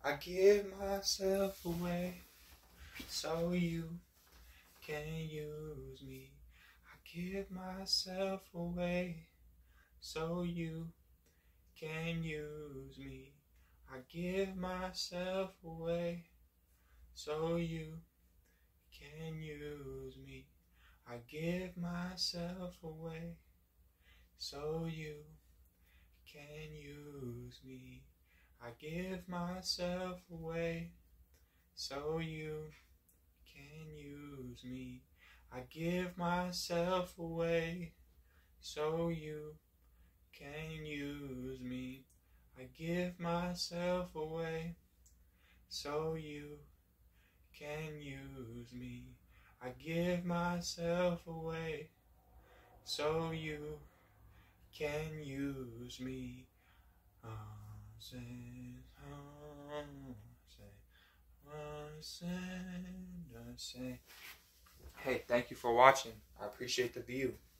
I give myself away so you can use me. I give myself away so you can use me. I give myself away so you can use me. I give myself away so you can use me. I give myself away so you can use me. I give myself away so you can use me. I give myself away so you can use me. I give myself away so you can use me. Hey, thank you for watching. I appreciate the view.